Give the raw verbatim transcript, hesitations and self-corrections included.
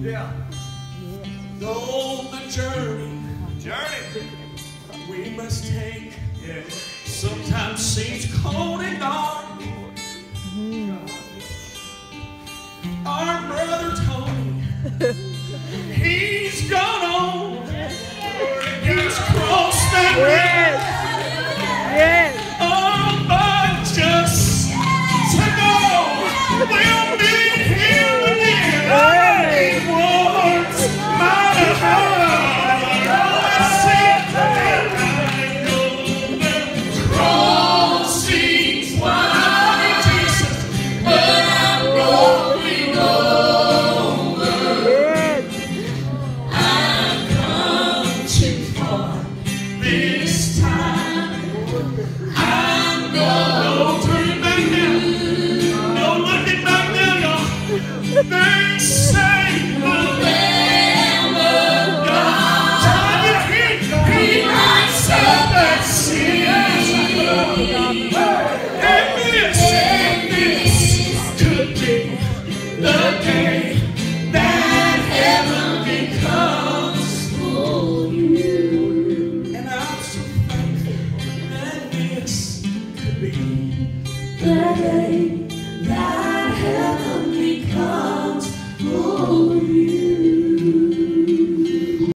Yeah. Though the journey, Journey. we must take Yeah. sometimes seems cold and dark. Our brother Tony, he's gone on. He's crossed that Yes. Yes. oh, but just to know we'll meet him again. Hey. He wants my heart. I see I know the crossings wide, Jesus, but I'm going over. Yes. I've come too far this time. I'm going to turn back now. No looking back now, y'all. They say forever God, he, he lights up that sea. And this, and this could be the day that heaven becomes for you. And I'm so thankful that this could be the day